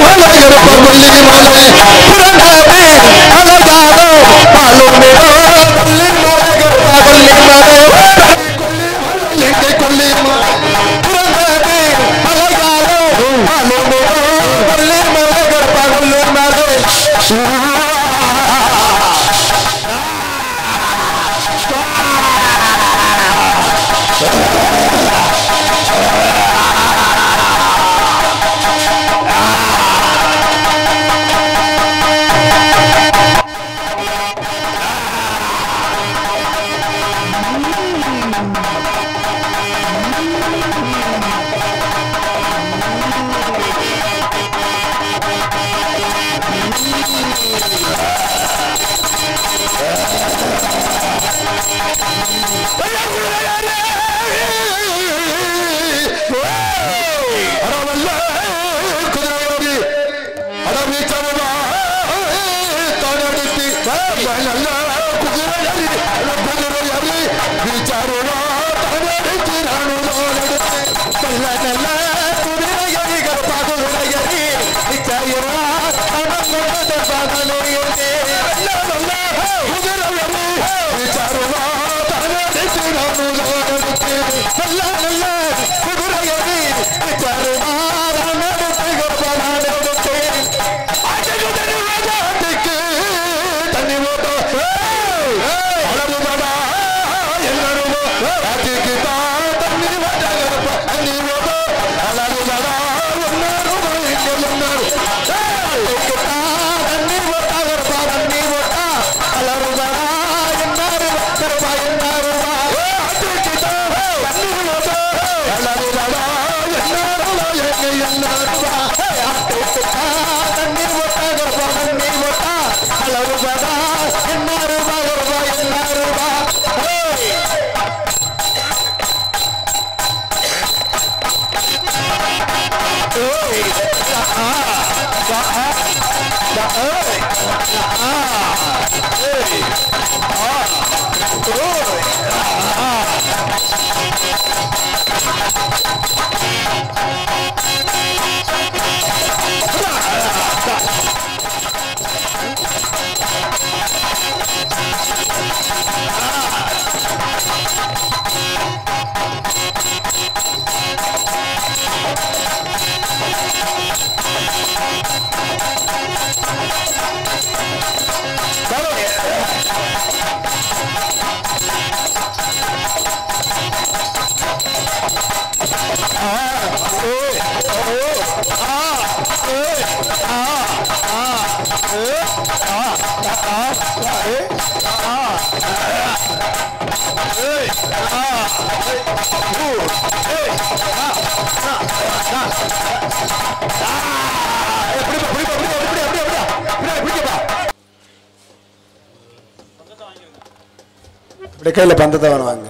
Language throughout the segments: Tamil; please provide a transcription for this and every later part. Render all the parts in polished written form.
கையில பந்தத்தை வாங்க.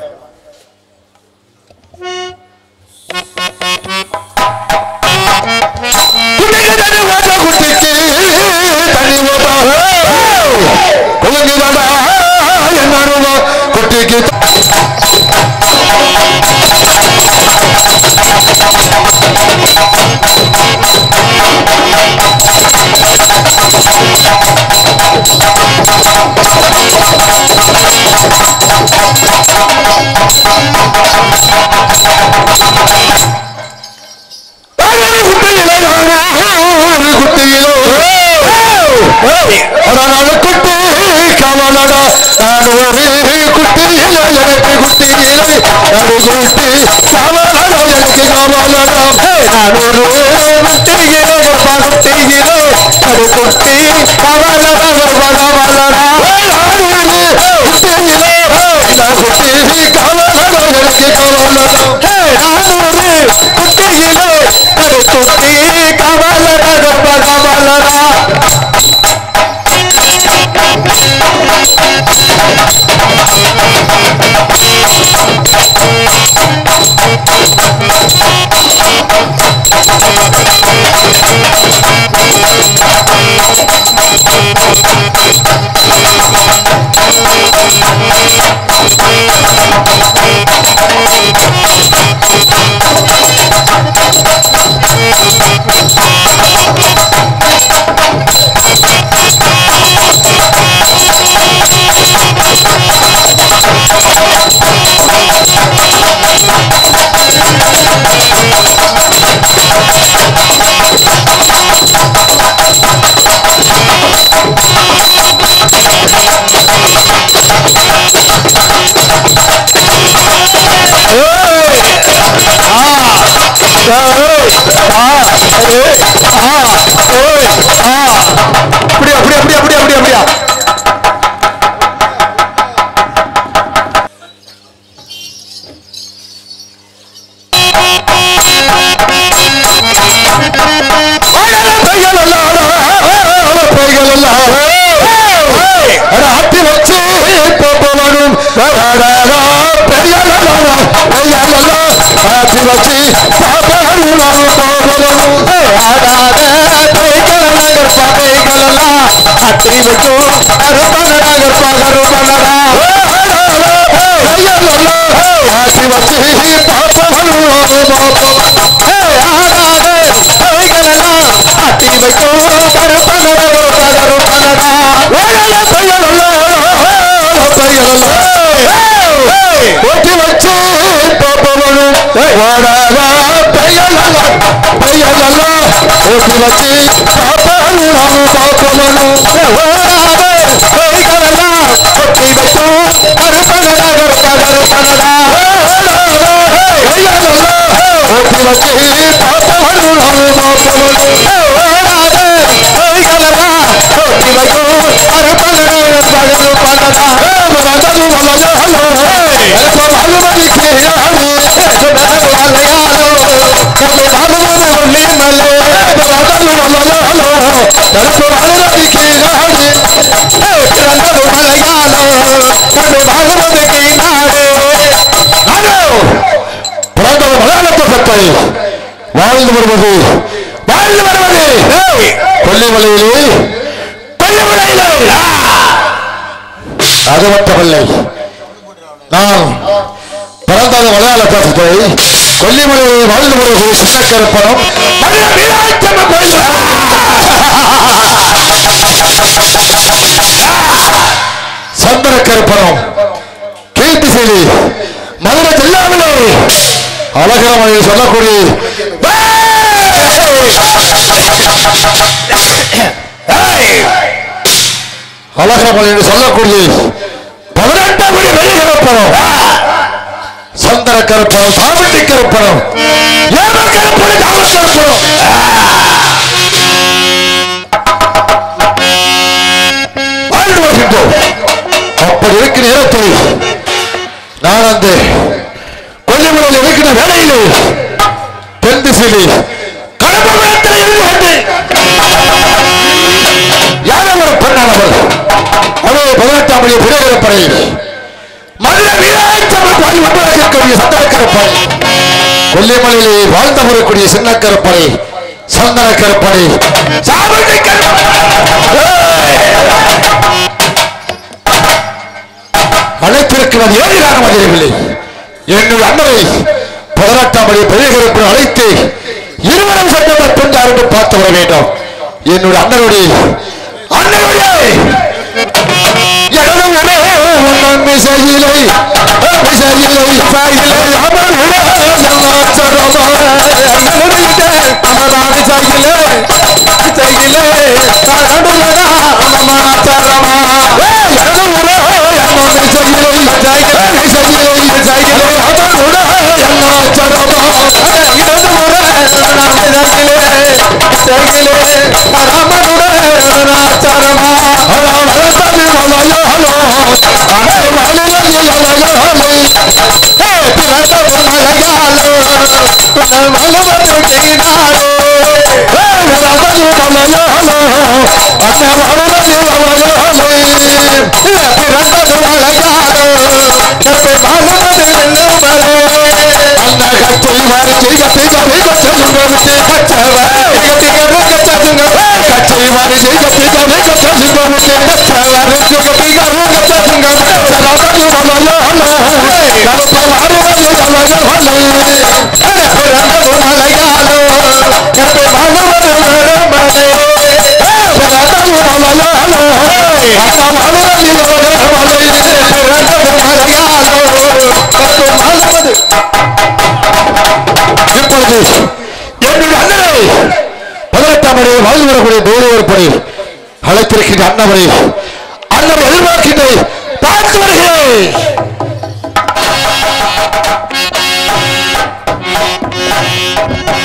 அப்படியா அப்படியா அப்படியா அப்படியா அப்படியா அப்படியா ஆட்டி வச்சு போவனும் ஆட்டி வச்சு அத்தி வைக்கும் அருப்பனகர் பகரு பண்ணடா ஆட்டி வச்சு அத்தி வைக்கும் அருப்பனகர் பகரு பண்ணடா ஓட்டி வச்சு போவனும் ஓட்டி வச்சு வாழ்ந்து வருவது வாழ்ந்து வருவது கொல்லிமலையிலே கொல்லிமலையிலே அதுமட்டமில்லை நான் பிறந்தது மலையாள தேசத்தை கொல்லிமலையிலே வாழ்ந்து வருவது சின்னக்கருப்பணம் சந்தனக்கருப்பணம் கீர்த்திசேலி மதுரை ஜில்லாவிலே அழகரமணி சொல்லக்கூடிய அழகரமணி என்று சொல்லக்கூடிய 18 வெளிகரப்பணம் சந்தன கருப்பணம் சாமிட்டி கருப்பணம் ஏமக்கருப்பணம் காமக்கருப்பணம் வாழ்ந்து வருகின்றோம். அப்படி இருக்கிற நேரத்தில் நான் அந்த கொல்லிமலையில் இருக்கிற வேலையிலே தென் திசையிலே கடம்பத்தில் இருந்து யாரும் ஒரு பெண்ணானவர் அவரை 18ஆம் வழி புரியப்படையில் மதுரை வீராட்சமன் பாடி வந்தவர்களுடைய சந்தனக்கருப்படை கொல்லிமலையிலே வாழ்ந்து வரக்கூடிய சின்னக்கருப்படை சந்தனக்கருப்படை சாமிட்டி அழைத்திருக்கிறது ஏழு காரணம் அறியவில்லை. என்னுடைய அண்ணனை 18ஆம் வழி பெரியகருப்பு அழைத்து இருவரும் சட்டமன்ற பெண்டார் என்று பார்த்து வர வேண்டும். என்னுடைய அண்ணனுடைய அழைத்திருக்கின்ற அண்ணவரை அண்ணன் எதிர்பார்க்கின்றேன் பார்த்து வருகிறேன்.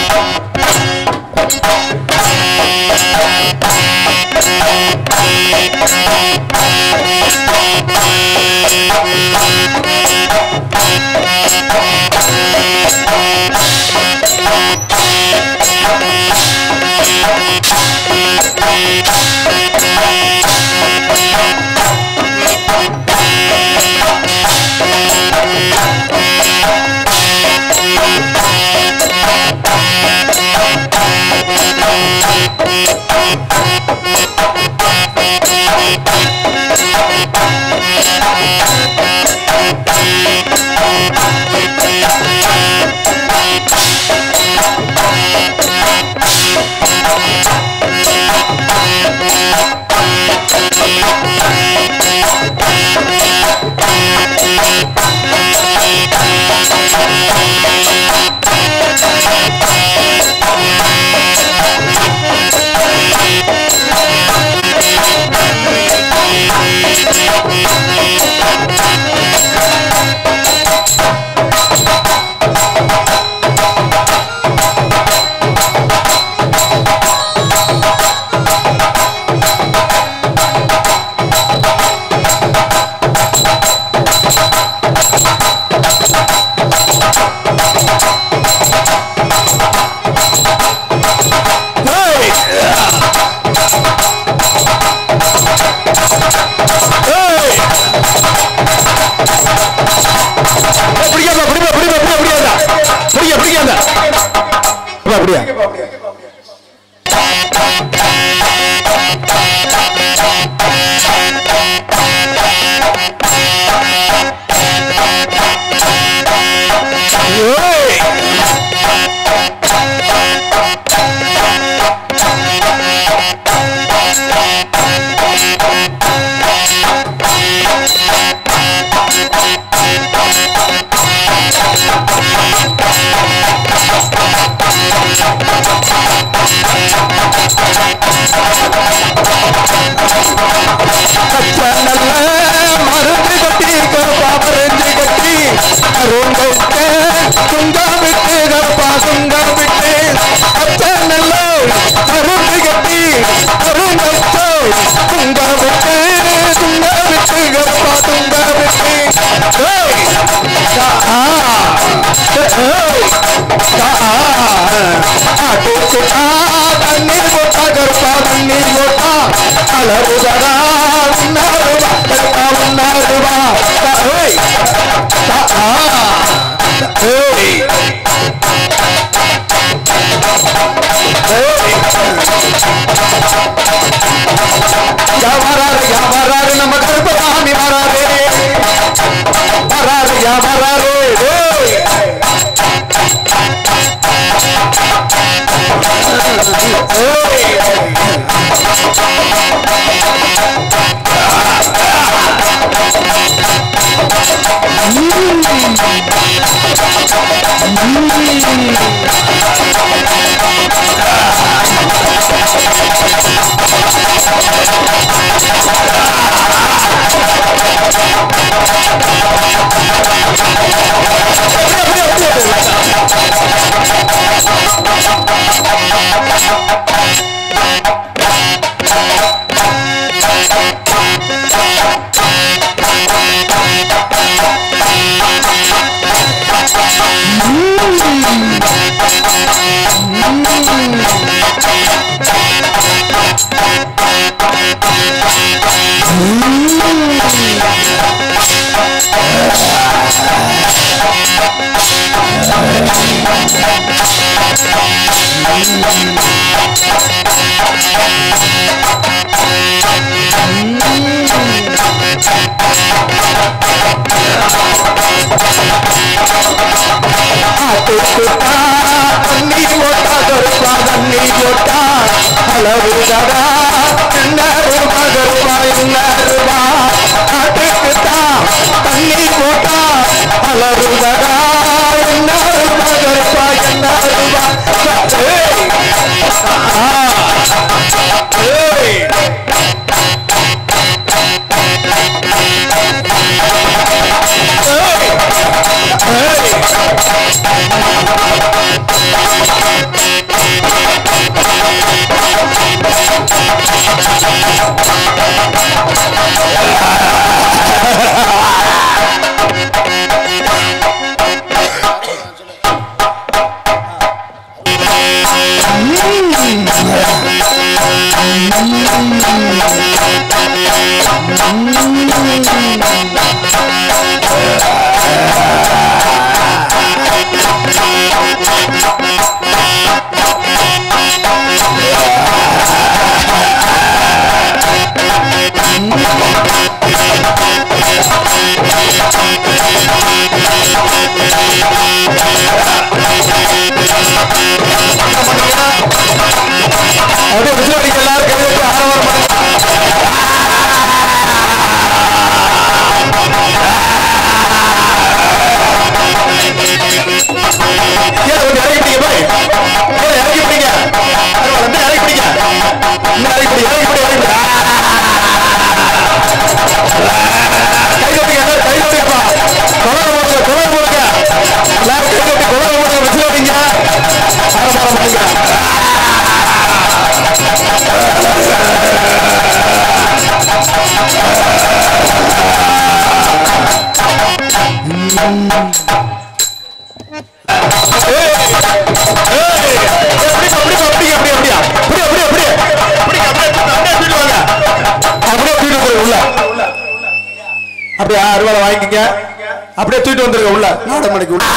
அப்படியே அறுவடை வாங்கிக்கங்க அப்படியே தூக்கிட்டு வந்துருங்க உள்ள நாடமணிக்கு உள்ள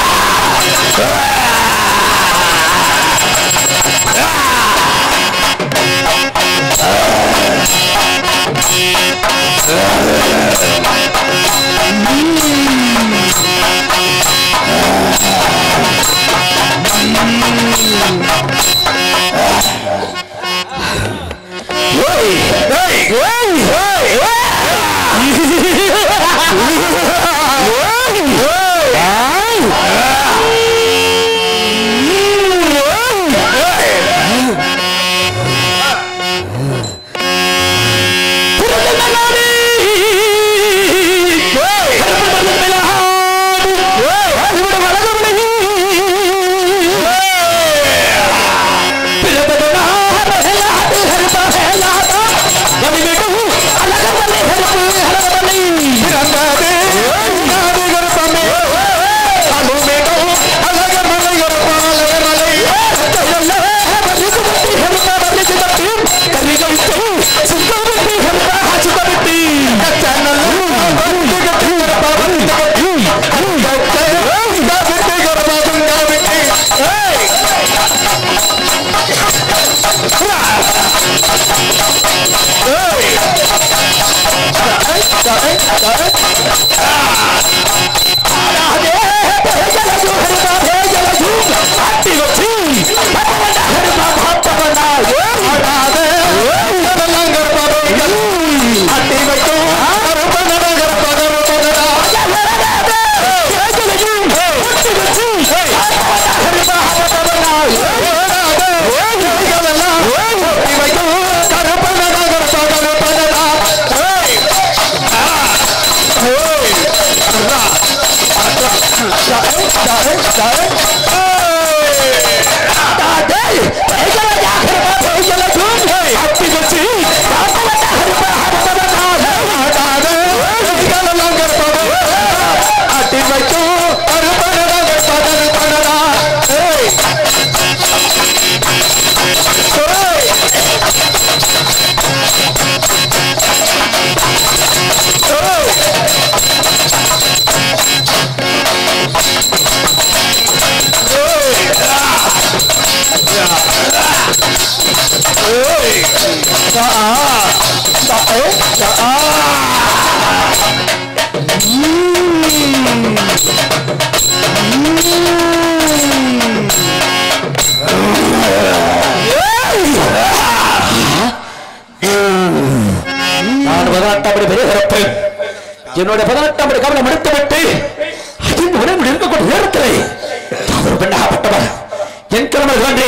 என்னுடைய 18ஆம் ஆண்டு கவலை மறுத்துவிட்டு அதில் உடம்பு இருக்கக்கூடிய நேரத்தில் ஒரு பெண்ணாகப்பட்டவர் என் கிழமை தோன்றி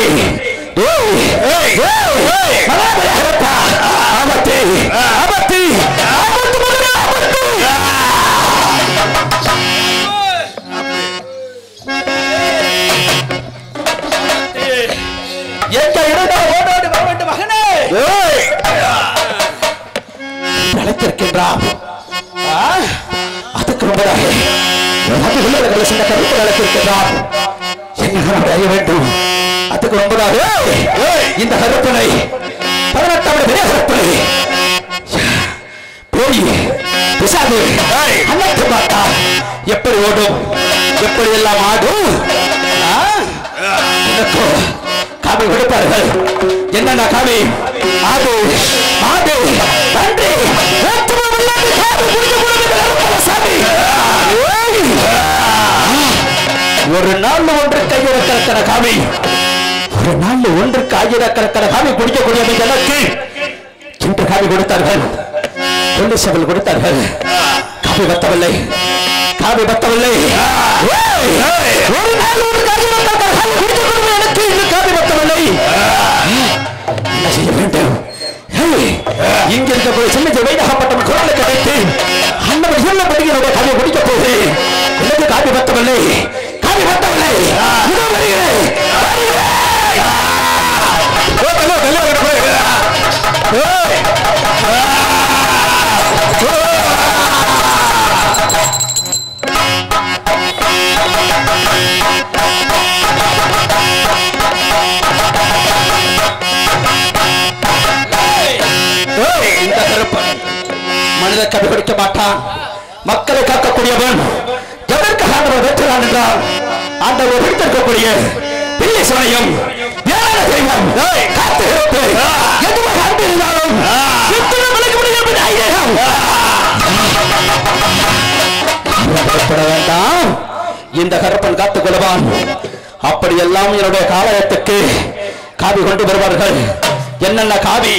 ஆபத்து ஆபத்து அழைத்திருக்கின்றான் அதுக்கு முன்பதாக சின்ன கருப்பு அழைத்திருக்கின்றான் என்ன அறிய வேண்டும் அதுக்கு முன்பதாக இந்த கருப்பனை 18ஆம் பெரிய கருப்பனை போய் பிசாது அழைத்து பார்த்தா எப்படி ஓடும் எப்படி எல்லாம் ஆடும் காமி கொடுப்பார்கள் என்னென்ன காமி ஆடு ஆடு நன்றி ஒரு நாள் ஒன்று கையிறக்கிற காமி ஒரு நாள் ஒன்றுக்கு ஆயிரக்கணக்கான காமி குடிக்கக்கூடிய எனக்கு இன்று காமி கொடுத்தார்கள் பொன்னிசவல் கொடுத்தார்கள் காமி பத்தவில்லை காமி பத்தவில்லை ஒரு நாள் ஒன்று ஆயிரக்கணக்கான காமி குடிக்கக்கூடிய எனக்கு இன்று காமி பத்தவில்லை என்ன செய்ய வேண்டும் கவி படிக்க மாட்டான். மக்களை காக்கக்கூடியவன் எதற்காக ஆண்டவர் வெற்றுகிறான் என்றால் ஆண்டவர் பிடித்திருக்கக்கூடிய பிள்ளை சுனையும் தெய்வம் காத்து எதுவாக அன்பிருந்தாலும் வேண்டாம். இந்த கருப்பன் காத்துக் கொள்வான். அப்படியெல்லாம் என்னுடைய காலயத்துக்கு காவி கொண்டு வருவார்கள். என்னென்ன காவி?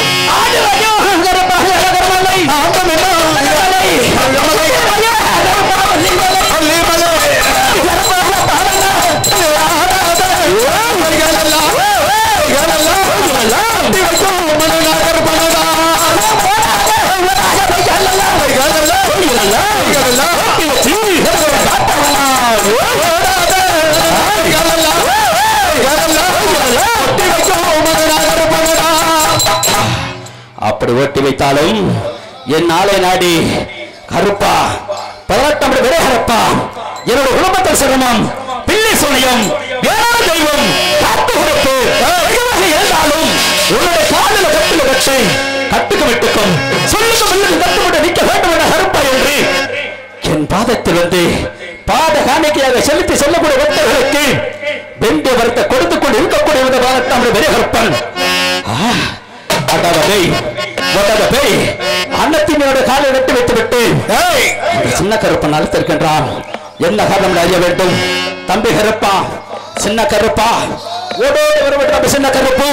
அப்படி ஓட்டி வைத்தாலும் என் நாளை நாடி கருப்பா 18 விரைகரப்பா என்னோட குடும்பத்தில் சிரமம் பிள்ளை சுனியம் வேளாண் தெய்வம் காத்து கொடுத்து இருந்தாலும் உன்னுடைய காலில் கட்டில கட்டு கட்டுக்கு விட்டுக்கும் சொல்லுக்கும் கட்டுப்பட்டு நிற்க வேண்டும் என கருப்பா என்று என் பாதத்தில் வந்து பாத காணிக்கையாக செலுத்தி சொல்லக்கூடிய பக்தர்களுக்கு வெண்டிய வரத்தை கொடுத்துக் கொண்டு இருக்கக்கூடிய விதமாக விரைகரப்பன் அன்னத்தினோட காலை வெட்டி வைத்துவிட்டு சின்ன கருப்பன் அழைத்திருக்கின்றான். என்ன காரணம் அறிய வேண்டும்? தம்பி கருப்பா, சின்ன கருப்பா, ஓடோடு வருவிட்ட சின்ன கருப்பு.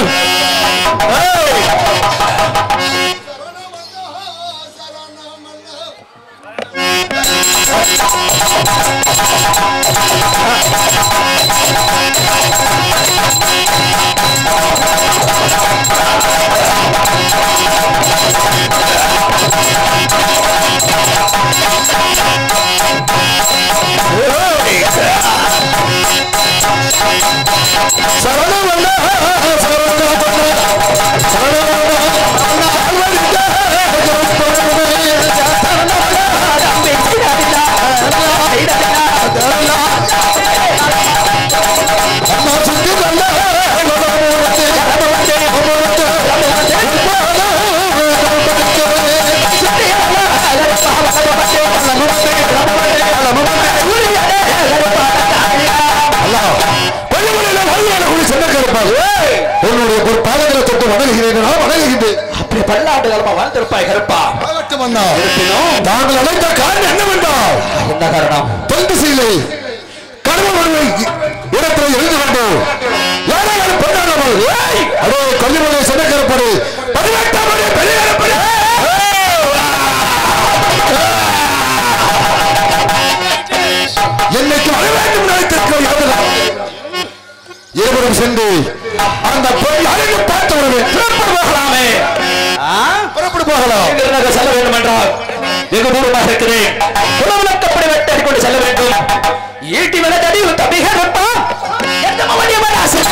பல்லாண்டு காலமா வாழ்ந்திருப்பாய் கருப்பா. நாங்கள் அழைத்த காரணம் என்னவென்றால் என்ன காரணம்? தொண்டு செய்யலை கடவுள் இடத்தில் இருந்து கொண்டோம். யாராலும் கொண்டாடாமல் அதோ கொல்லிமலை சின்னக்கருப்பது 18 பெரிய கருப்பது என்னைக்கு வர வேண்டும் நினைத்திருக்கிறோம். இருவரும் சென்று அந்த போய் அழகு பார்த்து போகலாமே. புறப்பட்டு போகலாம். செல்ல வேண்டும் என்றால் வெகு தூரமாக இருக்கிறேன். உணவுலக்கப்படி வெட்டி கொண்டு செல்ல வேண்டும். ஈட்டி விளக்கடி தம்பிக இருப்பா எந்த மவனியமான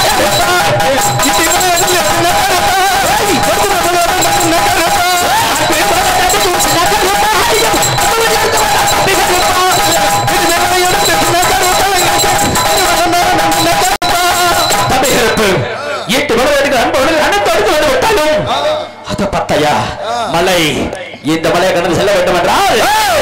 பத்தையா மலை இந்த மலையை கடந்து செல்ல வேண்டும் என்றால்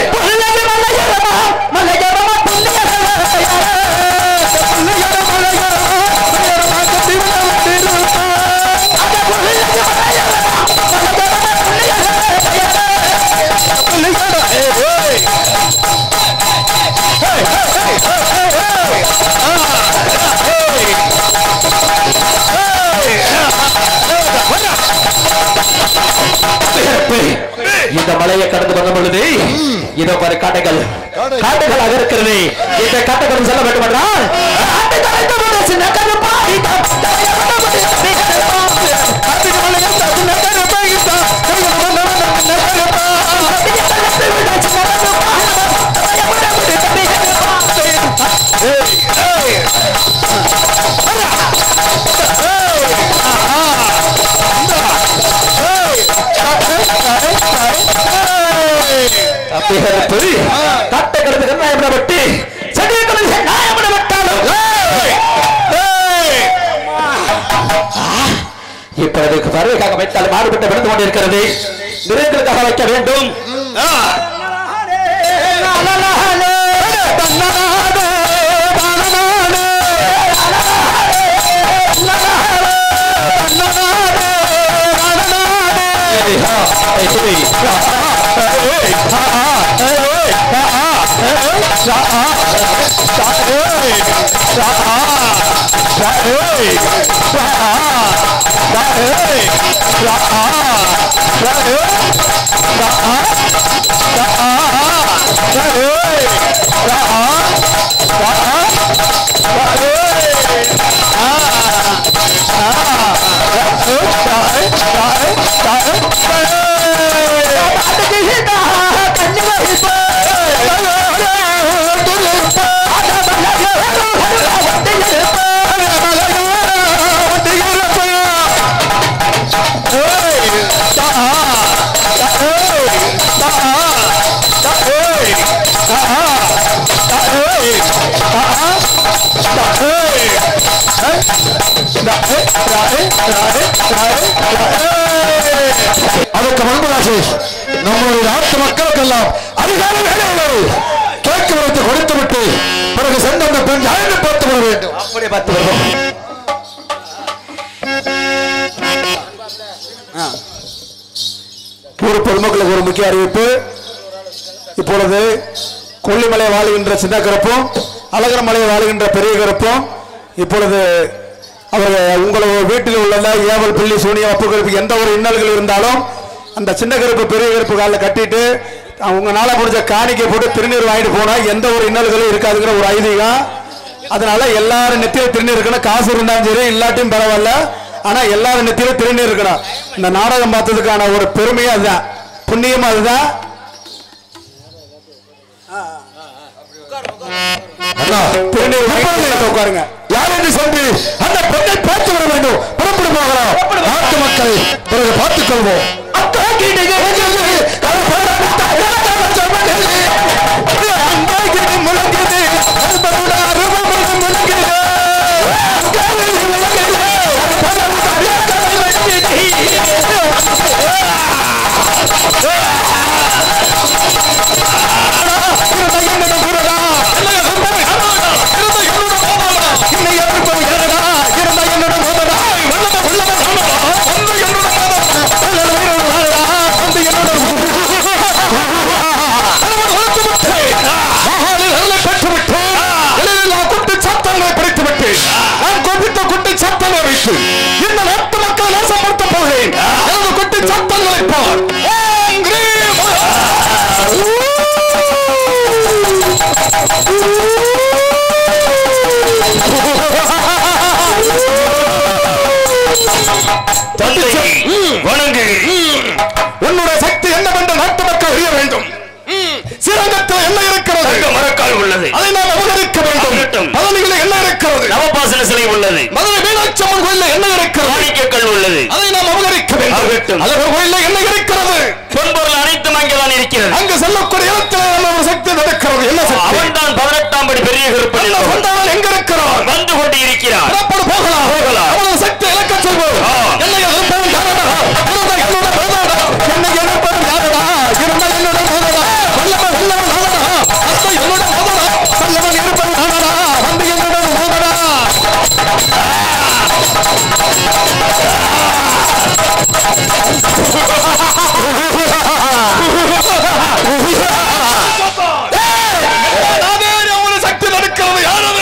இந்த மலையை கடந்து வந்த பொழுது இதோ பாரு காட்டைகள் காட்டைகளாக இருக்கிறது. இந்த காட்டைகளும் செல்ல வேண்டும் என்றால் கட்டை கடந்து கண்ணாயப்படப்பட்டு செடியை கடந்து நாயப்படப்பட்டாலும் இப்பொழுது பறவைக்காக வைத்தால் மாறுபட்டு விழுந்து கொண்டிருக்கிறது. விருந்துக்காக வைக்க வேண்டும். அதற்கு முன்பு நம்முடைய நாட்டு மக்களுக்கெல்லாம் அதிகார வேலைகளை கேட்க வைத்து கொடுத்துவிட்டு பிறகு சென்ற அந்த பெண் அழைந்து பார்த்து வர வேண்டும். அப்படியே பார்த்து வருவோம். ஊர் பொதுமக்களுக்கு ஒரு முக்கிய அறிவிப்பு. இப்பொழுது கொல்லிமலை வாழுகின்ற சின்ன கருப்பும் அழகர்மலை வாழுகின்ற பெரிய கருப்பும் இப்பொழுது அவர்கள் உங்களோட வீட்டில் உள்ள ஏவல் பில்லி சூனியம் அப்பு கருப்பு எந்த ஒரு இன்னல்கள் இருந்தாலும் அந்த சின்ன கருப்பு பெரிய கருப்பு காலில் கட்டிட்டு உங்களால முடிஞ்ச காணிக்கை போட்டு திருநீர் வாங்கிட்டு போனா எந்த ஒரு இன்னல்களும் இருக்காதுங்கிற ஒரு ஐதீகம். அதனால எல்லாரும் நெத்தியில திருநீர் இருக்கணும். காசு இருந்தாலும் சரி இல்லாட்டியும் பரவாயில்ல, ஆனா எல்லாரும் நெத்தியில திருநீர் இருக்கணும். இந்த நாடகம் பார்த்ததுக்கான ஒரு பெருமையும் அதுதான், புண்ணியம் அதுதான். உட்காருங்க. யார் என்று சொல்லி அந்த பெண்ணை பார்த்து வர வேண்டும். புறப்படும் போகலாம். நாட்டு மக்களை பிறகு பார்த்துக் கொள்வோம். இந்த நாட்டு மக்களை நாசப்படுத்த போகிறேன். எனது குட்டி சத்தங்களை பார். உன்னுடைய சக்தி என்னவென்று நாட்டு மக்கள் அறிய வேண்டும். சிறங்கத்தில் என்ன இருக்கிறது? மரக்கால் உள்ளது, அதை நாம் அபகரிக்க வேண்டும். பழனிகளில் என்ன இருக்கிறது? நவபாசன சிலை உள்ளது. மதுரை மீனாட்சி அம்மன் கோயிலில் என்ன இருக்கிறது? மாணிக்கக்கல் உள்ளது, அதை நாம் அபகரிக்க வேண்டும். அழகர் கோயிலில் என்ன இருக்கிறது? பொன்பொருள் அனைத்தும் அங்கேதான் இருக்கிறது. அங்கு செல்லக்கூடிய இடத்தில் ஒரு சக்தி நடக்கிறது. என்ன சக்தி? அவன் தான் 18ஆம் படி பெரிய கருப்பன். சந்தானம் எங்க இருக்கிறார்? வந்து கொண்டு இருக்கிறார். போகலாம் போகலாம். அவனது சக்தி இழக்க சொல்வோம். என்ன எதிர்ப்பவன் யாரடா? என்னோட பிரதாடா. என்ன எதிர்ப்பவன் யாரடா? இருந்த என்னோட மோதடா. வல்லவன் வல்லவன் நானடா. அத்தை என்னோட மோதடா. வல்லவன் இருப்பவன் நானடா. வந்து என்னோட மோதடா. சக்தி நடக்கிறது. யாரது?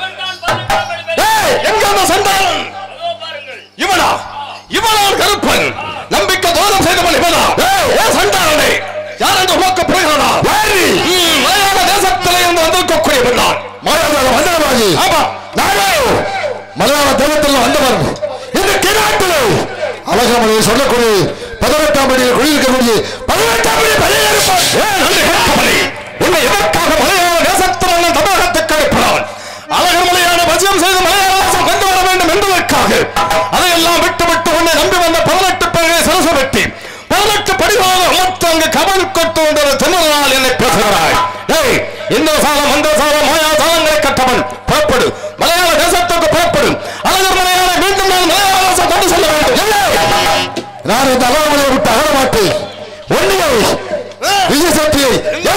எங்க அந்த சந்தானம்? இவனா? இவனால் கருப்பன் நம்பிக்கை தோரம் செய்தவன் இவனா? சந்தானே யார் என்று உனக்கு புரிகிறதா? மலையாள தேசத்திலே இருந்து வந்திருக்கக்கூடியவன் நான். மலையாளி? ஆமா, நானே மலையாள தேசத்தில் வந்தவன். இந்த கிராட்டிலே அழகமலையை சொல்லக்கூடிய 18ஆம் படியில் குடியிருக்கக்கூடிய 18ஆம் படி பலியிருப்பான். உன்னை எதற்காக மலையாள தேசத்தில் தமிழகத்துக்கு அனுப்பினான்? அழகமலையான வசியம் செய்து மலையாள தேசம் கொண்டு வர வேண்டும் என்பதற்காக அதையெல்லாம் விட்டுவிட்டு உன்னை நம்பி வந்த 18 பேரை சிரசு வெட்டி 18 படிவாக அமர்த்து அங்கு கபல் கொட்டு என்ற திமிரால் என்னை பேசுகிறாய். இந்த சாலம் அந்த சாலம் மாயா சாலங்களை கட்டவன் புறப்படு. மலையாள தேசத்துக்கு புறப்படு. அழகர் மலையாள மீண்டும் நான் மலையாள தேசம் கொண்டு செல்ல வேண்டும். நான் இந்த அழகமலையை விட்டு அகல மாட்டேன். ஒன்றியை விஜய சக்தியை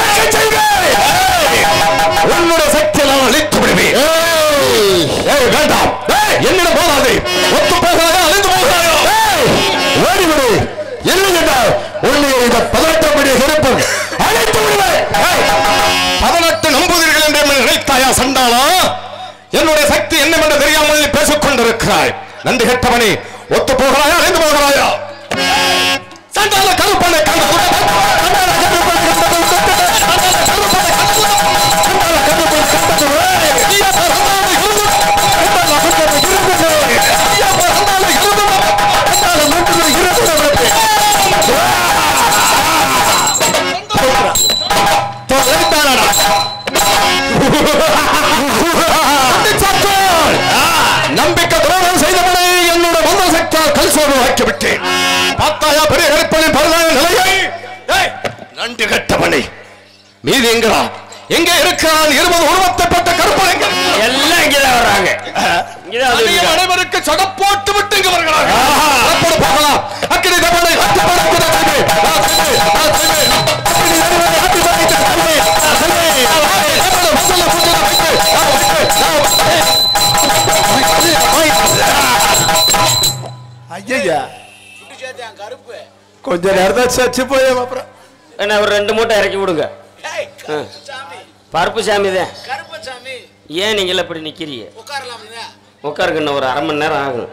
உன்னுடைய சக்தியை நான் அழித்து விடுவேன். வேண்டாம், என்னிடம் போதாது. ஒத்து போகிறாயா, அழிந்து போகிறாயா? ஓடிவிடு. என்ன கேட்டால் உன்னை இந்த 18 படி கருப்பு அழித்து விடுவேன். 18 நம்புகிறீர்கள் என்று நினைத்தாயா சண்டாளா? என்னுடைய சக்தி என்னவென்று தெரியாமல் பேசிக் கொண்டிருக்கிறாய். நன்றி கெட்டவனே, ஒத்து போகிறாயா, அழிந்து போகிறாயா? சண்டாள கருப்பனை நம்பிக்கை துரோகம் செய்தவனை என்னோட மந்த சக்தியால் கல்சோடு ஆக்கிவிட்டேன். பார்த்தாயா பெரிய கருப்பனின் பரவான நிலையை? நன்றி கட்டவனை மீதி எங்கடா? எங்கே இருக்கிறான்? 20 உருவத்தைப்பட்ட கருப்பன் எங்க? எல்லாம் இங்கதான் வர்றாங்க. அனைவருக்கு சட போட்டு விட்டு இங்க வருகிறாங்க. போகலாம். அக்கினி தவணை ஐயா கொஞ்ச நேரம் சச்சு போய் அப்புறம் என்ன ஒரு 2 மூட்டை இறக்கி விடுங்க. பருப்பு சாமி தான். ஏன் நீங்க இப்படி நிக்கிறீங்க? உட்காருங்க, இன்னும் ஒரு அரை மணி நேரம் ஆகும்.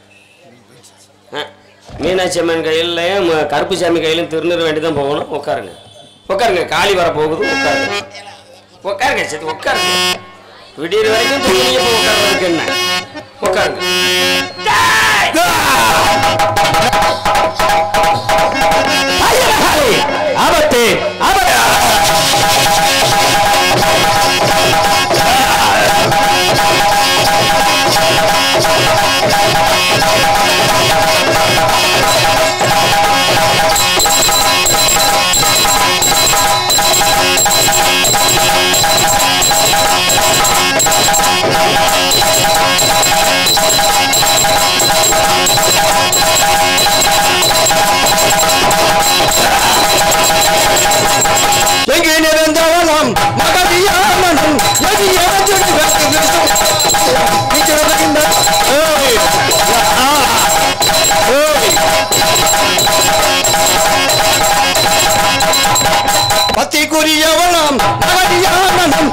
மீனாட்சி அம்மன் கையிலையும் கருப்பு சாமி கையிலும் திருநீர் வேண்டிதான் போகணும். உட்காருங்க உட்காருங்க, காளி வர போகுது. உட்காருங்க உட்காருங்க, சரி உட்காருங்க. விடியற வரைக்கும் தூங்கியே உட்கார்றதுக்கு என்ன? உட்காருங்க. ஆபத்து ஆபத்து. எங்கே நிறந்தவனம் மகதியாமனும் பத்திக்குரியவனம் மகதியாமனும்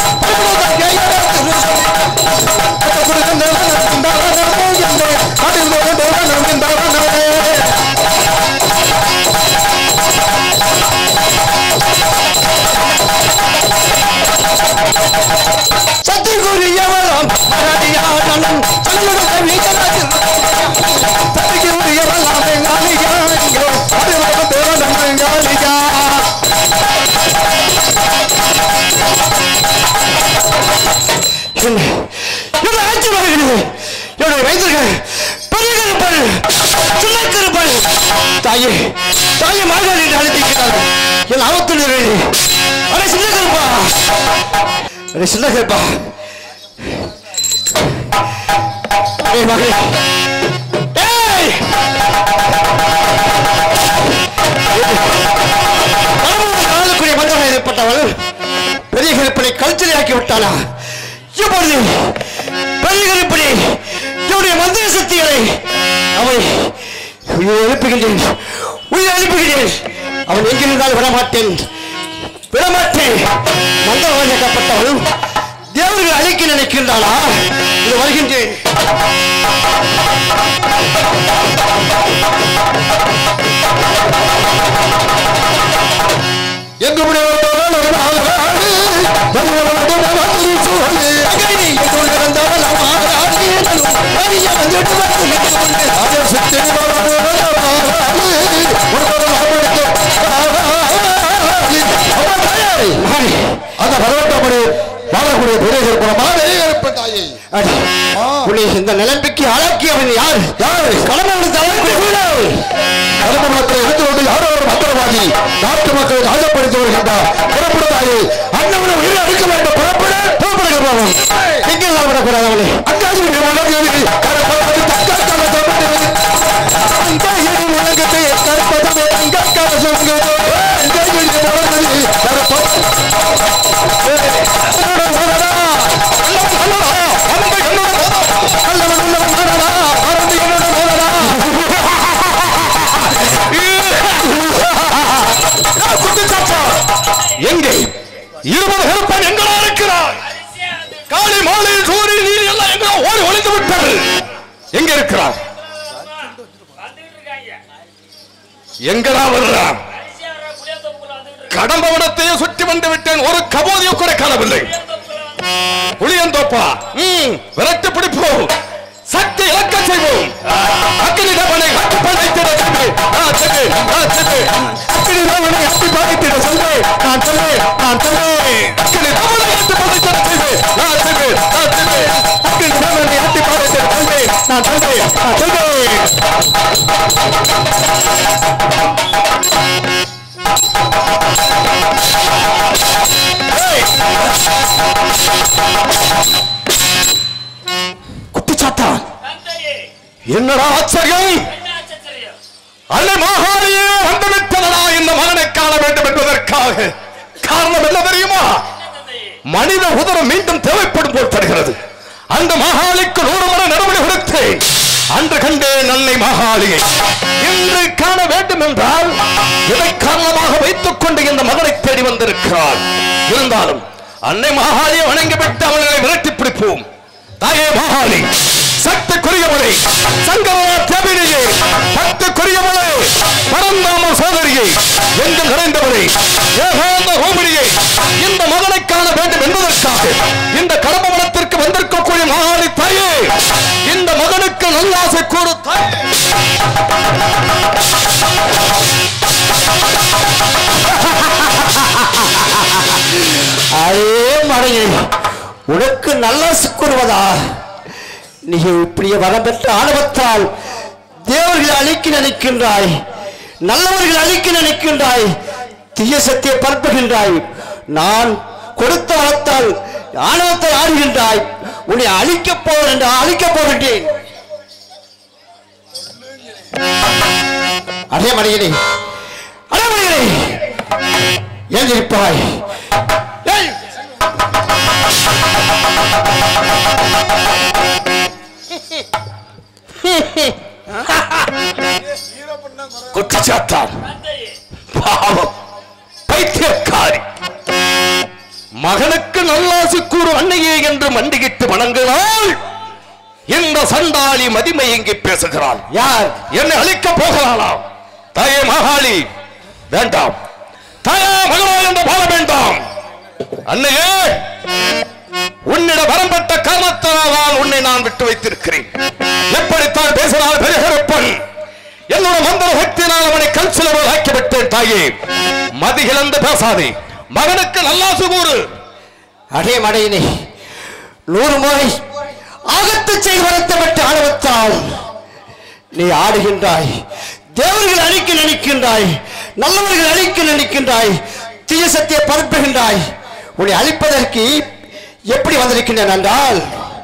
சத்திக்குரியவனம் மகதியாமனும் தாயே தாயே மார்கழி என்று அழைத்திருக்கிறார்கள். என் ஆபத்தில் அரை சின்ன கருப்பா, அரை சின்ன கருப்பா. மகளே ஆளக்கூடிய மந்திரம் ஏற்பட்டவள் பெரிய கருப்பனை கல்ச்சலை ஆக்கி விட்டாளா? இப்பொழுது பெரிய கருப்பனை என்னுடைய மந்திர சக்திகளை அவை எழுப்புகிறேன், உயிர் எழுப்புகிறேன். அவன் எங்கிருந்தால் விடமாட்டேன் விடமாட்டேன். மந்திரவாதிக்கப்பட்டவள் தேவர்கள் அழைக்க நினைக்கின்றாளா? இது வருகின்றேன். எங்கு அந்த 18 படி வாழக்கூடிய பெரிய தாயை இந்த நிலைமைக்கு ஆளாக்கியவன் யார்? கடம்புலத்தை இருந்து கொண்டு யாரோ ஒரு மந்திரவாதி நாட்டு மக்களை ஆஜப்படுத்தி வருகின்றார். புறப்படுத்தாயே, அண்ணவனை உயிரை அடிக்க வேண்டும். புறப்படுகிறோம். எங்கே விடக்கூடாது அவளை அங்காஜி எங்கே இருபது கருப்பன் எங்கடா இருக்கிறார்? காலை மாலை சூரிய நீர் எல்லாம் எங்கடா ஓடி ஒளிந்து விட்டது. எங்க இருக்கிறார்? எங்கடா வர்றான்? கடம்பவனத்தையே சுற்றி வந்து விட்டேன். ஒரு கபோதியை கூட காணவில்லை. புளியந்தோப்பா விரட்டு பிடிப்போம். சக்தி இழக்க செய்வோம். அக்கினி தேவனை ஹட்டி படைத்திட சொல்லு. நான் சொல்லு. அக்கினி தேவனை ஹட்டி படைத்திட சொல்லு. நான் சொல்லு. அக்கினி தேவனை ஹட்டி படைத்திட சொல்லு. நான் சொல்லு. அக்கினி தேவனை ஹட்டி படைத்திட சொல்லு. நான் சொல்லு. குட்டிச்சாத்தான் என்னடா ஆச்சரியம்? அன்னை மகாலியே வந்துவிட்டதா இந்த மகனை காண வேண்டும் என்பதற்காக. காரணம் என்ன தெரியுமா? மனித உதரம் மீண்டும் தேவைப்படும் போல் தருகிறது. அந்த மகாலிக்கு 100 முறை நடவடி கொடுத்தேன். அன்று கண்டேன் அன்னை மகாலியை. இன்று காண வேண்டும் என்றால் இதை காரணமாக வைத்துக் கொண்டு இந்த மகனை தேடி வந்திருக்கிறார். இருந்தாலும் அன்னை மகாலியை வணங்கிவிட்டு அவர்களை விரட்டி பிடிப்போம். தாயே மகாலி, சக்திக்குரியவளே, சங்கரா தேவினியே, பக்திக்குரியவளே, பரந்தாம சோதரியை, எங்கு நிறைந்தவளே, ஏகாந்த ஹோமினியை, இந்த மகனை காண வேண்டும் என்பதற்காக இந்த கடம்பவனத்திற்கு வந்திருக்கக்கூடிய மகாலி தாயே, இந்த மகனுக்கு நல்லாசை கூறு தாயே. அதே மழையை உனக்கு நல்லாசை கூறுவதா? நீ இப்படியே வரம் பெற்ற ஆணவத்தால் தேவர்கள் அழிக்க நினைக்கின்றாய், நல்லவர்கள் அழிக்க நினைக்கின்றாய், தீய சக்தியை பரப்புகின்றாய். நான் கொடுத்த வரத்தால் ஆணவத்தை ஆடுகின்றாய். உன்னை அழிக்கப் போகின்றேன். அதே மழையிலே ஏன் இருப்பாய்? குட்டிச்சாத்தான் பாவம் பைத்தியக்காரி. மகனுக்கு நல்லாசி கூறு அன்னையே என்று மண்டிகிட்டு வணங்கினாள். இந்த சண்டாளி மதிமயங்கி பேசுகிறாள். யார்? என்னை அழிக்க போகிறாளாம். தாயே மகாலி வேண்டாம். தாயா மகளா என்று பாட வேண்டாம். அன்னையே, உன்னிட வரம்பட்ட காரணத்தால் உன்னை நான் விட்டு வைத்திருக்கிறேன். எப்படித்தான் பேசினால் பெரிய கருப்பன் என்னோட மந்திர சக்தியினால் அவனை கல் சிலவல் ஆக்கிவிட்டேன். தாயே, மதிகிழந்து பேசாதே. மகனுக்கு நல்லாசு கூறு. அடே மடையினே, 100 முறை ஆகத்து செய்து வருத்தப்பட்ட ஆணவத்தால் நீ ஆடுகின்றாய். தேவர்கள் அழிக்க நினைக்கின்றாய், நல்லவர்கள் அழிக்க நினைக்கின்றாய், தீய சக்தியை பரப்புகின்றாய். உன்னை அழிப்பதற்கு எப்படி வந்திருக்கின்றன என்றால்,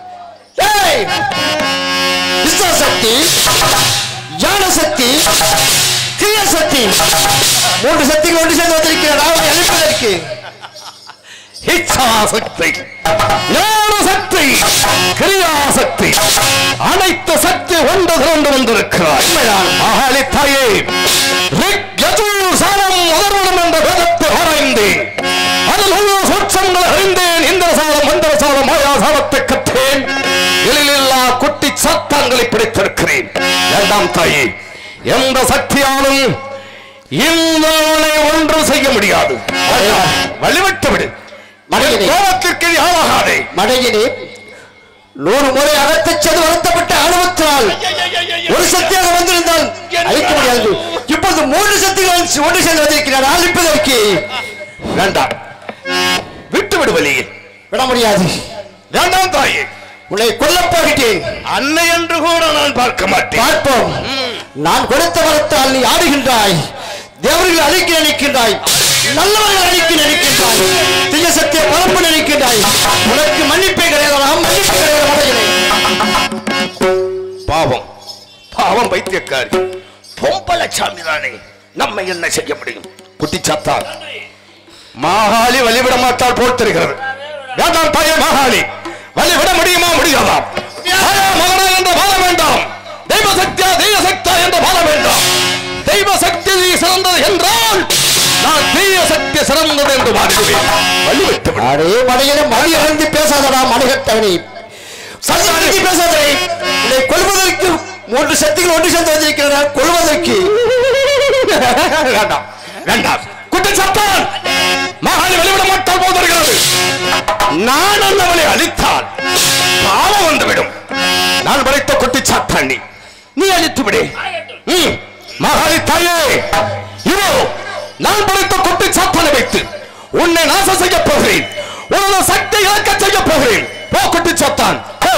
சக்தி, ஞான சக்தி, கிரியா சக்தி, 3 சக்திகள் ஒன்று சேர்ந்து வந்திருக்கிறார். அவனை அழிப்பதற்கு இச்சாசக்தி, ஞானசக்தி, கிரியாசக்தி, அனைத்து சக்தி ஒன்று திரண்டு வந்திருக்கிறார். மகாலி தாயே, சாரம் அதர்வனம் என்ற வேதத்தை ஆராய்ந்தேன். அதில் உள்ள சூட்சங்களை அறிந்தேன். இந்திர சாலம், மந்திர சாலம், மாயா சாலத்தை கற்றேன். எழிலில்லா குட்டி சாத்தான்களை பிடித்திருக்கிறேன். இரண்டாம் தாயே, எந்த சக்தியாலும் இந்தவனை ஒன்று செய்ய முடியாது. வழிவிட்டு விடு. கோபத்திற்கு ஆளாகாதே. மடையினே, 100 முறை அகத்தச் செய்து வருத்தப்பட்ட ஆணவத்தால் ஒரு சக்தியாக வந்திருந்தால் அழிக்க முடியாது. இப்போது 3 சக்திகள் ஒன்று சேர்ந்து வந்திருக்கிறார். அழிப்பதற்கு வேண்டாம், விட்டு விடு. வழியில் விட முடியாது. வேண்டாம் தாயே, உன்னை கொல்லப் போகிறேன். அன்னை என்று கூட நான் பார்க்க மாட்டேன். பார்ப்போம். நான் கொடுத்த வரத்தால் நீ ஆடுகின்றாய், தேவர்கள் அழிக்க நினைக்கின்றாய், நல்லவர்கள் அழிக்க நினைக்கின்றாய், தீய சக்தியை பரப்பு நினைக்கின்றாய். உனக்கு மன்னிப்பே கிடையாது. மன்னிப்பு கிடையாது. பாவம் பாவம் பைத்தியக்காரி. பொம்பளச்சாமி தானே, நம்ம என்ன செய்ய முடியும்? குட்டிச்சாத்தான், மாகாளி வழிவிட மாட்டால் போல் தெரிகிறது. வேண்டாம் தாயே மகாளி, வழிவிட முடியுமா முடியாதா? மகனா என்று வாழ வேண்டாம், தெய்வ சக்தியா தெய்வ சக்தியா என்று வாழ வேண்டாம். தெய்வ சக்தி சிறந்தது என்றால் நான் தீய சக்தி சிறந்தது என்று வாழுவேன். வழிவிட்டு அதே மலையில மணி இறந்து பேசாதடா மணிகட்டவனி, சக்தி பேசாதே. உன்னை கொள்வதற்கு 3 சக்திகள் ஒன்று சேர்ந்து வந்திருக்கிறன. கொள்வதற்கு வேண்டாம் வேண்டாம். குட்டி சத்தான் மகாளி வெளிவிட மாட்டால் போதிருக்கிறது. நான் அந்தவனை அழித்தால் பாவம் வந்துவிடும். நான் படைத்த குட்டி சாத்தான் நீ அழித்து விடு. மகாளி தாயே, இதோ நான் படைத்த குட்டி சாத்தானை வைத்து உன்னை நாசம் செய்ய போகிறேன். உனது சக்தி இழக்க செய்ய போகிறேன். போ குட்டி சாத்தான் போ.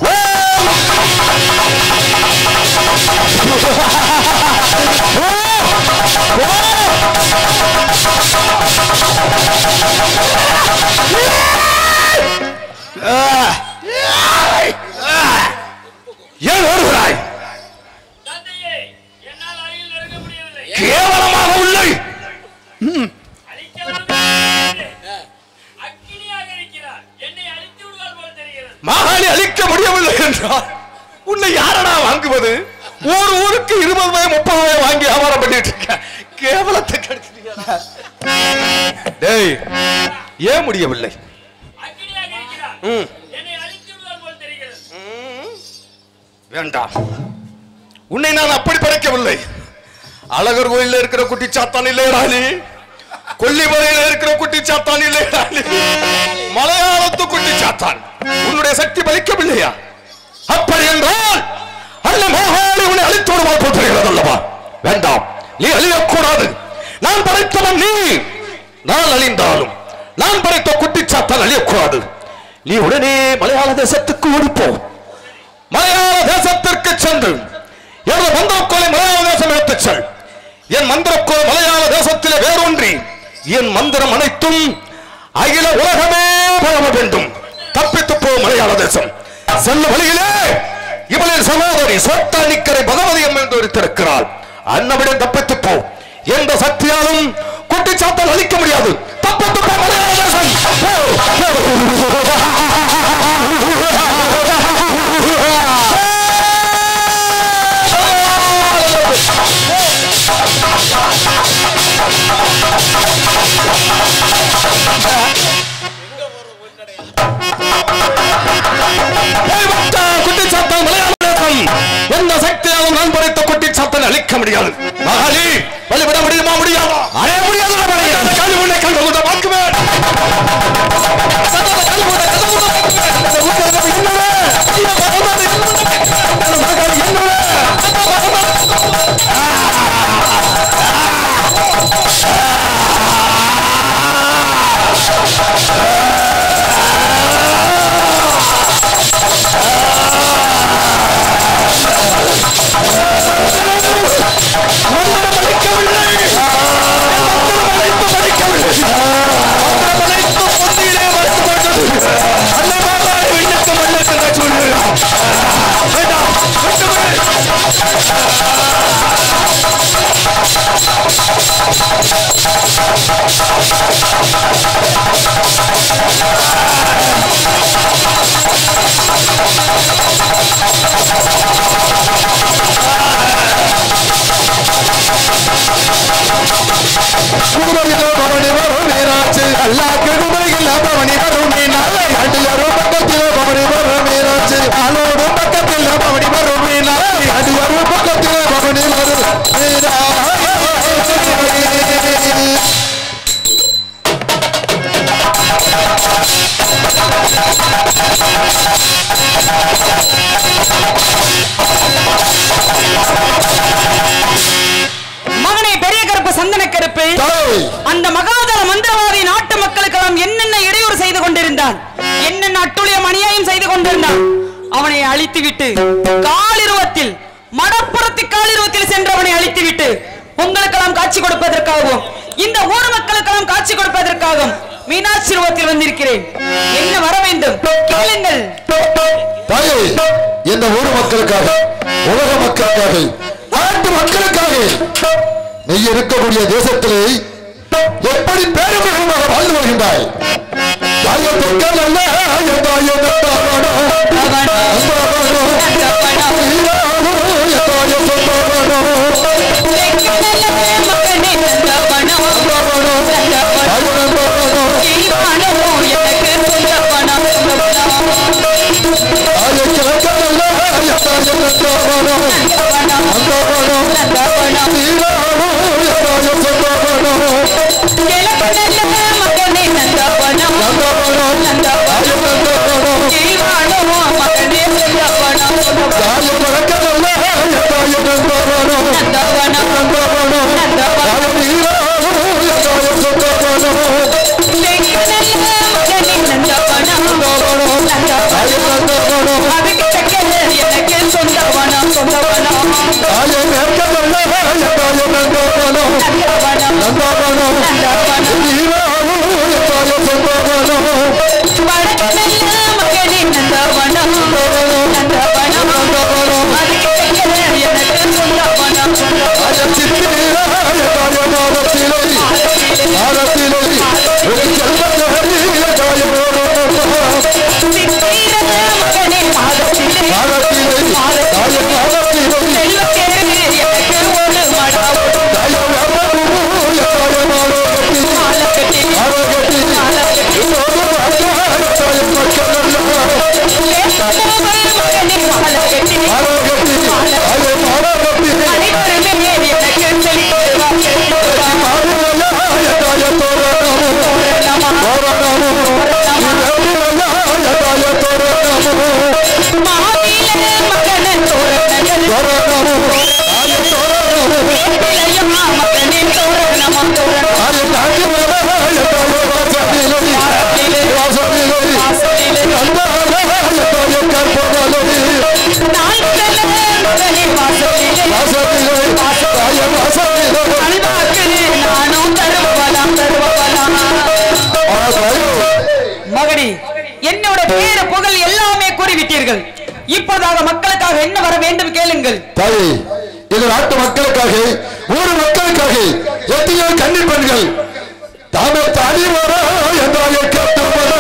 ஏன் ஓடுகிறாய்? கேவலமாக உள்ளே மகாளி அழிக்க முடியவில்லை என்றால் உன்னை யாரடா வாங்குவது? ஊருக்கு 20 30 வாங்கி வியாபாரம் பண்ணிட்டு இருக்க. கேவலத்தை கடிச்சிட்டீங்க. டேய், ஏன் முடியவில்லை? வேண்டாம், உன்னை நான் அப்படி படைக்கவில்லை. அழகர் கோயில இருக்கிற குட்டி சாத்தான் இல்லையடாலி, கொல்லிமலையில இருக்கிற குட்டி சாத்தான் இல்லையடாலி, மலையாளத்து குட்டி சாத்தான். உன்னுடைய சக்தி பலிக்கவில்லையா? அப்படி என்றால் அல்ல மகாளி உன்னை அழித்தோடுவாள் போற்றுகிறது அல்லவா? வேண்டாம், நீ அழியக்கூடாது. நான் படைத்தவன் நீ. நான் அழிந்தாலும் நான் படைத்த குட்டி சாத்தான் அழியக்கூடாது. நீ உடனே மலையாள தேசத்துக்கு ஓடிப்போ. மலையாள தேசத்திற்கு சென்று எனது மந்திரக்கோலை மலையாள தேசம் எடுத்துச் செல். என் மந்திரக்கோலை மலையாள தேசத்திலே வேரூன்றி என் மந்திரம் அனைத்தும் அகில உலகமே பரவ வேண்டும். தப்பித்து போ மலையாள தேசம். செல்ல வழியிலே இவளின் சகோதரி சோத்தானிக்கரை பகவதி அம்மன் இருக்கிறாள். அன்னவிடம் தப்பித்து போ. எந்த சக்தியாலும் குட்டி சாத்தால் அழிக்க முடியாது. தப்பித்து போ மலையாள தேசம். குட்டி சாத்தான் மலையாள தேசம். எந்த சக்தியாலும் நான் படைத்த குட்டி சாத்தான் அழிக்க முடியாது. மகாளி வழிவிட முடியுமா முடியாதா? அடைய முடியாது. கல்வி உன்னை கண்டு பார்க்குவேன். அந்த மகாதள மந்திரவாதி நாட்டு மக்களுக்கெல்லாம் என்னென்ன இடையூறு செய்து கொண்டிருந்தான், என்னென்ன அட்டுழியம் அநியாயம் செய்து கொண்டிருந்தான். அவனை அழித்துவிட்டு காலிருவத்தில் மடப்புறத்து காலிருவத்தில் சென்றவனை அழித்துவிட்டு உங்களுக்கெல்லாம் காட்சி கொடுப்பதற்காகவும் இந்த ஊர் மக்களுக்கெல்லாம் காட்சி கொடுப்பதற்காகவும் மீனாட்சி ரூபத்தில் வந்திருக்கிறேன். என்ன வர வேண்டும் கேளுங்கள். இந்த ஊர் மக்களுக்காக, உலக மக்களுக்காக, நாட்டு மக்களுக்காக நீ இருக்கக்கூடிய தேசத்திலே எப்படி பேருமாக வாழ்ந்து வருகின்றாய் தாயத்தொக்கல் அல்ல மகனே, என்னோட பேரு புகழ் எல்லாமே கூறிவிட்டீர்கள். இப்போதாக மக்களுக்காக என்ன வர வேண்டும் கேளுங்கள். தாயே, இது நாட்டு மக்களுக்காக, ஊர் மக்களுக்காக எத்தனையோ கன்னி பெண்கள் தாமே தாடி வர என்றாலே கேட்டுவதா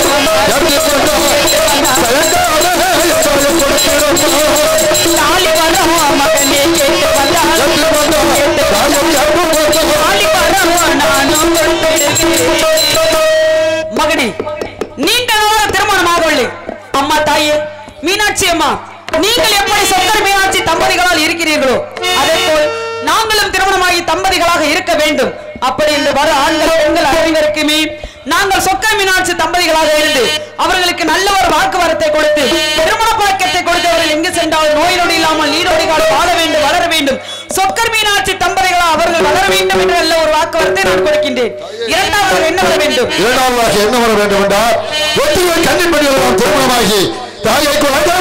மகனே, நீண்ட நாளாக திருமணமாகவில்லை. அம்மா தாயே மீனாட்சி அம்மா, நீங்கள் எப்படி சொக்கர் மீனாட்சி தம்பதிகளால் இருக்கிறீர்களோ அதே போல் நாங்களும் திருமணமாகி தம்பதிகளாக இருக்க வேண்டும். அப்படி இந்த வர ஆண்கள் பெண்கள் அனைவருக்குமே நாங்கள் சொக்கர் மீனாட்சி தம்பதிகளாக இருந்து அவர்களுக்கு நல்ல ஒரு வாக்குவாதத்தை கொடுத்து திருமண பழக்கத்தை கொடுத்து அவர்கள் எங்கு சென்றால் நோய் நொடி இல்லாமல் நீடோடி காலம் வாழ வேண்டும், வளர வேண்டும். சொக்கர் மீனாட்சி தம்பதிகளாக அவர்கள் வளர வேண்டும் என்று நல்ல ஒரு வாக்குவாதத்தை நான் கொடுக்கின்றேன். இரண்டாவது என்ன வர வேண்டும்? இரண்டாவதாக என்ன வர வேண்டும் என்றால் எத்தனையோ கன்னி பெண்கள் நாம் திருமணமாகி தாயை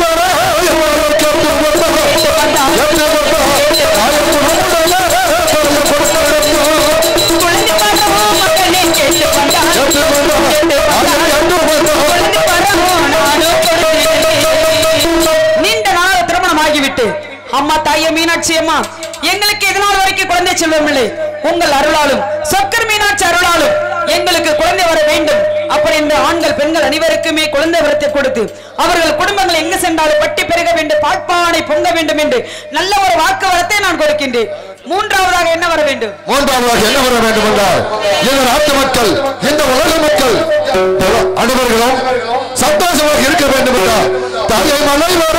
நீண்ட நாள் திருமணமாகிவிட்டு அம்மா தாயே மீனாட்சி அம்மா, எங்களுக்கு இதனால் வரைக்கும் குழந்தை செல்வம் இல்லை. உங்கள் அருளாலும் சொக்கர் மீனாட்சி அருளாலும் எங்களுக்கு குழந்தை வர வேண்டும். அப்படி இந்த ஆண்கள் பெண்கள் அனைவருக்குமே குழந்தை வரத்தை கொடுத்து அவர்கள் குடும்பங்கள் எங்கு சென்றாலும் பட்டி பெருக வேண்டும், பாட்பானை பொங்க வேண்டும் என்று நல்ல ஒரு வாக்குவாதத்தை நான் கொடுக்கின்றேன். மூன்றாவதாக என்ன வர வேண்டும்? மூன்றாவதாக என்ன வர வேண்டும் என்றால் இந்த நாட்டு மக்கள், இந்த உலக மக்கள் அனைவர்களும் சந்தோஷமாக இருக்க வேண்டும் என்றால் தாயை மலை வர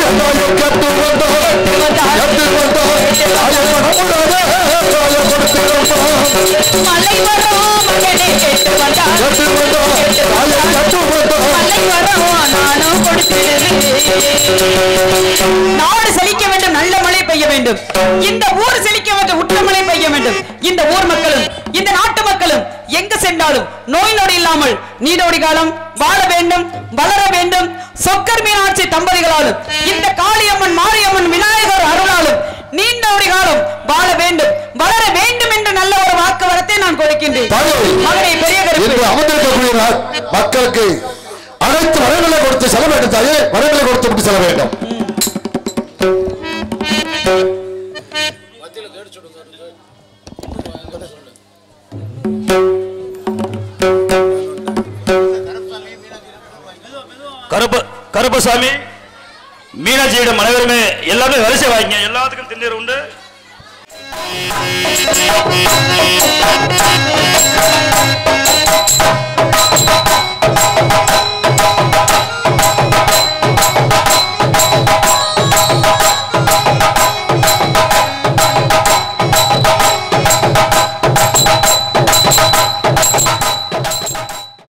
நாடு செழிக்க வேண்டும், நல்ல மழை பெய்ய வேண்டும். இந்த ஊர் செழிக்க வேண்டும், உற்ற மழை பெய்ய வேண்டும். இந்த ஊர் மக்களும் இந்த நாட்டு மக்களும் எங்கு சென்றாலும் நோய் நொடி இல்லாமல் நீடோடி காலம் வாழ வேண்டும், வளர வேண்டும். சொக்கர் மீனாட்சி தம்பதிகளாலும் இந்த காளியம்மன் மாரியம்மன் விநாயகர் அருளாலும் நீண்டோடி காலம் வாழ வேண்டும், வளர வேண்டும் என்று நல்ல ஒரு வாக்குவாதத்தை நான் கொடுக்கின்றேன். மகனை பெரிய அமர்ந்திருக்கக்கூடிய மக்களுக்கு அனைத்து வரங்களை கொடுத்து செல்ல வேண்டும். தாயே, வரங்களை கொடுத்து விட்டு செல்ல வேண்டும். வந்திருக்கும் அனைவருமே எல்லாமே வரிசை வாங்க, எல்லாத்துக்கும் திண்ணீர் உண்டு.